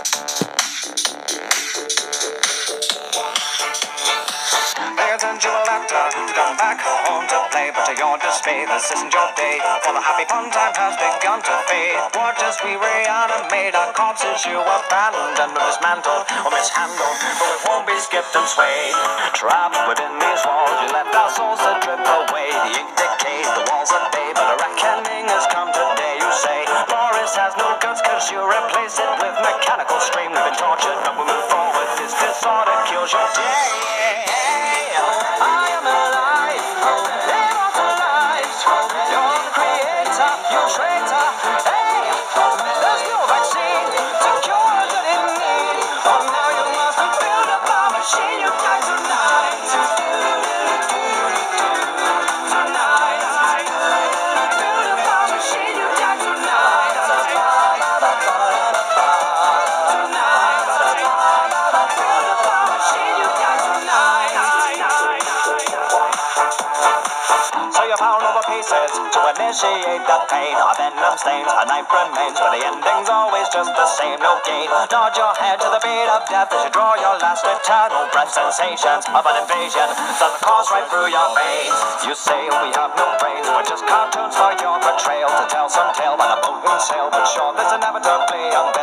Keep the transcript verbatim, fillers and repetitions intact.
You will have to come back home to play, but to your dismay, this isn't your day, for the happy fun time has begun to fade. Watch as we reanimate our corpses you abandoned, or dismantled, or mishandled, but we won't be skipped and swayed. Trapped within these walls, you left our souls to drip away. The ink decayed, the walls are bay, but a reckoning has come today. You say, Boris has no guts, cause you replace it with mechanical stream. We've been tortured, but we move forward, this disorder kills your day. I am alive, immortalized. You're the creator, you traitor. Hey, there's no vaccine to cure the in need. Oh, now you must build up a machine. You die tonight. Tonight. Build up a machine. You die tonight. Tonight. Build up a machine. You die tonight. So you pound over pieces to initiate the pain. Our venom stains, a knife remains, but the ending's always just the same, no gain. Nod your head to the beat of death as you draw your last eternal breath. Sensations of an invasion sends the course right through your veins. You say we have no brains, we're just cartoons for your betrayal, to tell some tale by the boat and sail, but sure this inevitably unveils.